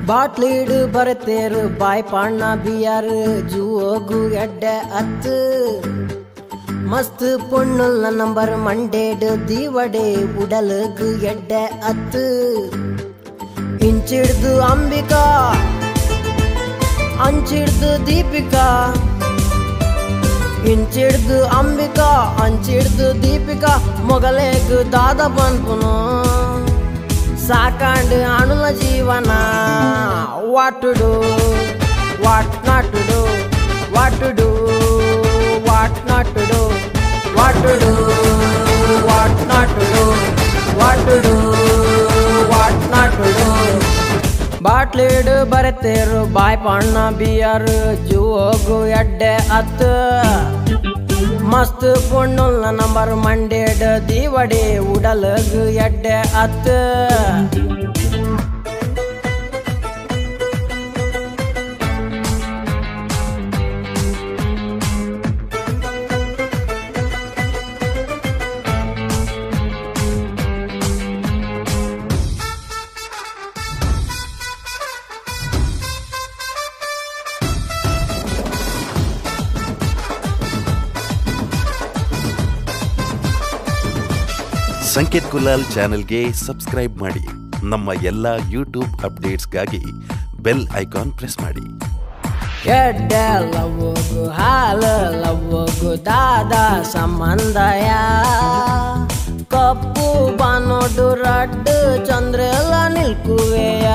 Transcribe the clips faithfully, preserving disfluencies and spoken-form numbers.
ಬಾಟ್ಲಿಡ್ ಬರತೇರು ಬಾಯ್ ಪಾಣ್ಣ ಬಿಯಾರ್ ಜೂಗು ಎಡ್ಡೆ ಅತ್ ಮಸ್ತ್ ಪೊಣ್ಣುಲ್ ನಂಬರ್ ಮಂಡೇಡ್ ದೀವಡೆ ಉಡಲಗ್ ಎಡ್ಡೆ ಅತ್ ಇಂಚಿಡ್ದು ಅಂಬಿಕಾ ಅಂಚಿಡ್ದು ದೀಪಿಕಾ ಇಂಚಿಡ್ದು ಅಂಬಿಕಾ ಅಂಚಿಡ್ದು ದೀಪಿಕಾ ಮೊಗಲೇಗ್ ದಾದ ಪನ್ಪುನು ಸಾಕಾಂಡ್ ಅಣುಲ ಜೀವನ what to do what not to do what to do what not to do what to do what not to do what to do what not to do ಬಾಟ್ಲಿಡ್ ಬರತೇರು ಬಾಯ್ ಪಾಣ್ಣ ಬಿಯರ್ ಜೂಗು ಎಡ್ಡೆ ಅತ್ ಮಸ್ತ್ ಪೊಣ್ಣುಲ್ ನಂಬರ್ ಮಂಡೇಡ್ ದೀವಡೆ ಉಡಲಗ್ ಎಡ್ಡೆ ಅತ್ ಸಂಕೇತ್ ಕುಲಾಲ್ ಚಾನೆಲ್ಗೆ ಸಬ್ಸ್ಕ್ರೈಬ್ ಮಾಡಿ. ನಮ್ಮ ಎಲ್ಲ ಯೂಟ್ಯೂಬ್ ಅಪ್ಡೇಟ್ಸ್ಗಾಗಿ ಬೆಲ್ ಐಕಾನ್ ಪ್ರೆಸ್ ಮಾಡಿ. ಎಡ್ಡೆ ಲವ್ವಗು ಹಾಲ ಲವ್ವಗು ದಾದ ಸಂಬಂಧಯ ಕಪ್ಪು ಬಾನೋಡು ರಡ್ಡು ಚಂದ್ರೆಲ್ಲ ನಿಲ್ಕುವೆಯ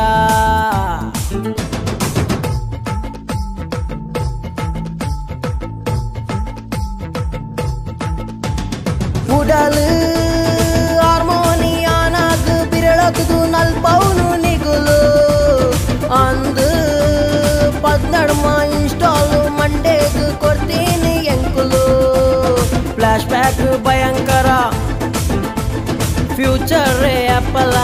ಉಡಲು ಹಾರ್ಮೋನಿಯಾನಾಗ ಬಿರಳಗದು ನಲ್ಪೌನು ನಿಗುಲು ಅಂದು ಪದ್ನಡ್ಮ ಇನ್ಸ್ಟಾಲು ಮಂಡೇಗ್ ಕೊಡ್ತೀನಿ ಎಂಕುಲು ಫ್ಲಾಶ್ ಬ್ಯಾಕ್ ಭಯಂಕರ ಫ್ಯೂಚರ್ ರೇ ಅಪ್ಪಲ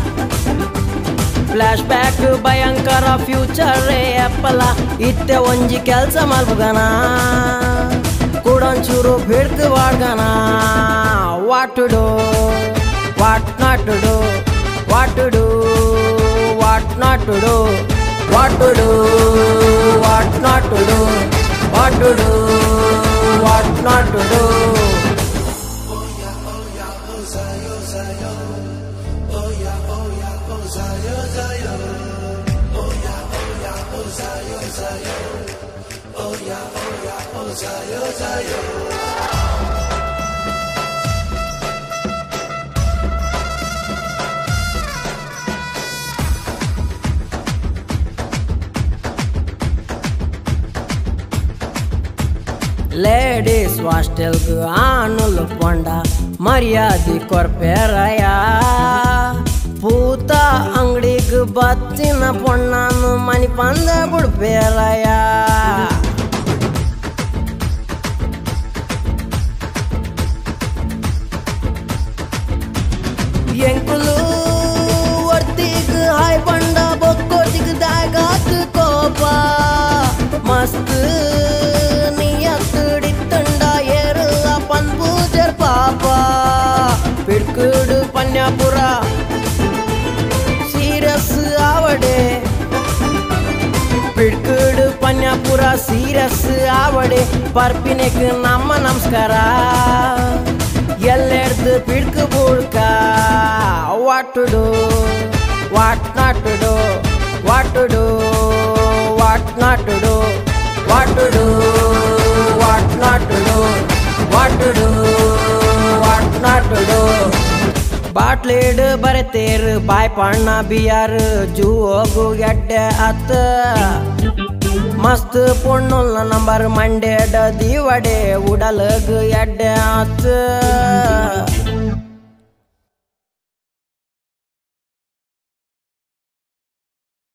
ಫ್ಲಾಶ್ ಬ್ಯಾಕ್ ಭಯಂಕರ ಫ್ಯೂಚರ್ ರೇ ಅಪ್ಪಲ ಇತ್ತೆ ಒಂಜಿ ಕೆಲ್ಸ ಮಲ್ಬಗನ ಕೂಡೊಂಚೂರು ಬಿಡ್ತು ವಾಡ್ಗನ what to do what not to do what to do what not to do what to do what not to do what to do what not to do ladies ಹಾಸ್ಟೆಲ್ಗೆ ಆನುಲ್ ಪೊಂಡ ಮರ್ಯಾದಿ ಕೊರ್ಪೇರಯ ಪೂತ ಅಂಗಡಿಗೆ ಬತ್ತಿನ ಪೊಣ್ಣನು ಮನಿ ಪಂದ ಬಿಡ್ಪೇರಯ ಎಂಕುಲು ವರ್ತಿಗ್ ಹಾಯ್ ಪಂಡ ಬೊಕ್ಕೋಟಿಗ್ ದಾಗಾತ್ ಕೋಪ ಮಸ್ತ್ ಪಾಪ ಪಿಡ್ಕುಡು ಪನ್ಯಾಪುರ ಸೀರಸ್ ಆವಡೆ ಪಿಡ್ಕುಡು ಪನ್ಯಾಪುರ ಸೀರಸ್ ಆವಡೆ ಪರ್ಪಿನೆಕ್ ನಮ್ಮ ನಮಸ್ಕಾರ ಎಲ್ಲೆಡ್ದು ಪಿಡ್ಕು ಬುಡ್ಕ what to do what not to do what to do what not to do what to do what not to do what to do what not to do ಬಾಟ್ಲಿಡ್ ಬರತೇರು ಬಾಯ್ ಪಾಣ್ಣ ಬಿಯಾರ್ ಜೂಗು ಎಡ್ಡೆ ಅತ್ ಮಸ್ತ್ ಪೊಣ್ಣುಲ್ ನಂಬರ್ ಮಂಡೇಡ್ ದೀವಡೆ ಉಡಲಗ್ ಎಡ್ಡೆ ಅತ್